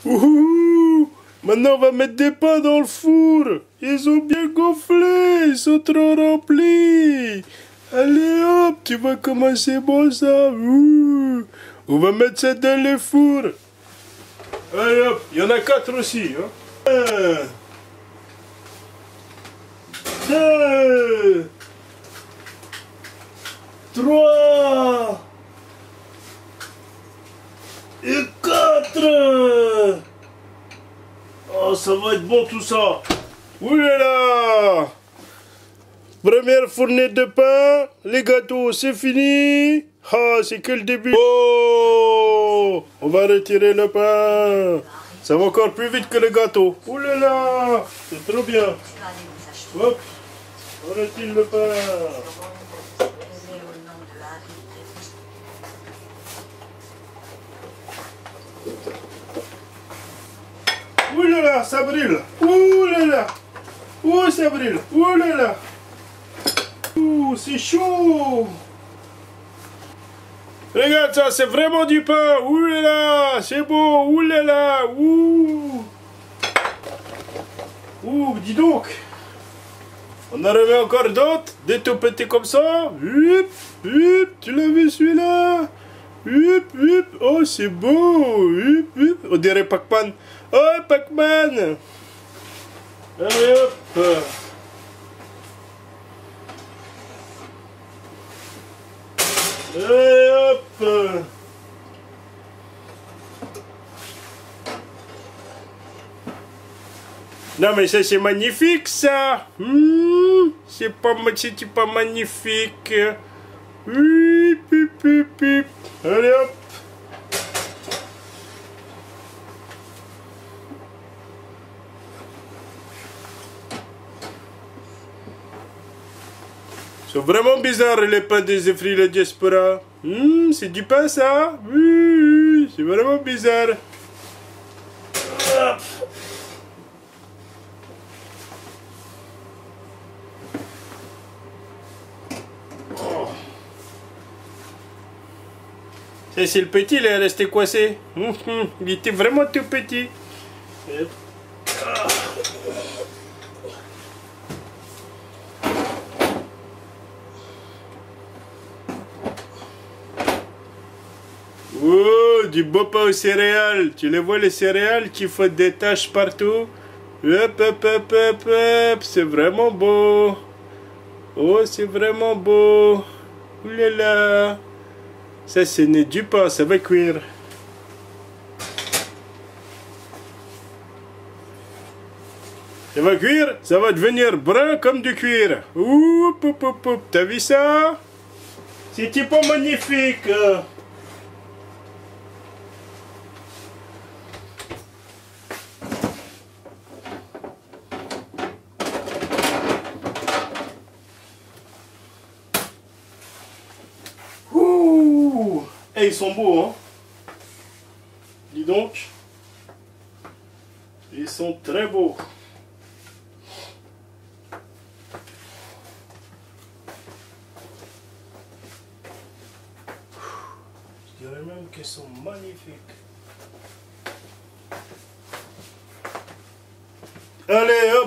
Ouh, maintenant on va mettre des pains dans le four. Ils ont bien gonflé, ils sont trop remplis. Allez hop, tu vois comment c'est bon ça. Ouh. On va mettre ça dans le four. Allez hop, il y en a 4 aussi. Hein. 1, 2, 3 et 4. Oh, ça va être bon tout ça. Ouh là là. Première fournée de pain. Les gâteaux, c'est fini. Ah, c'est que le début. Oh, on va retirer le pain. Ça va encore plus vite que le gâteau. Ouh là là. C'est trop bien. Hop. On retire le pain. Ouh là là, ça brûle. Ouh là là. Ouh, ça brûle. Ouh là là. Ouh, c'est chaud. Regarde ça, c'est vraiment du pain. Ouh là là, c'est beau. Ouh là là. Ouh. Ouh, dis donc. On en remet encore d'autres. Des tout petits comme ça. Hup, hup. Tu l'as vu celui-là? Hup, hup. Oh, c'est beau. Hup, hup. On dirait Pac-Man. Oh, Pac-Man. Allez, hop. Allez, hop. Non, mais ça, c'est magnifique, ça. C'est pas magnifique. Hup, hup, hup, hup. Allez, hop. C'est vraiment bizarre les pains des Zéphri la diaspora. C'est du pain ça? Oui, c'est vraiment bizarre. Hop. Oh. Ça c'est le petit, il est resté coincé. Il était vraiment tout petit. Oh, du beau pain aux céréales. Tu les vois les céréales qui font des taches partout. Hop, hop, hop, hop, hop. C'est vraiment beau. Oh, c'est vraiment beau. Ouh là là. Ça, c'est du pain, ça va cuire. Ça va cuire, ça va devenir brun comme du cuir. Ouh, poup, poup, poup. T'as vu ça? C'était pas magnifique. Et ils sont beaux, hein. Dis donc. Ils sont très beaux. Je dirais même qu'ils sont magnifiques. Allez, hop.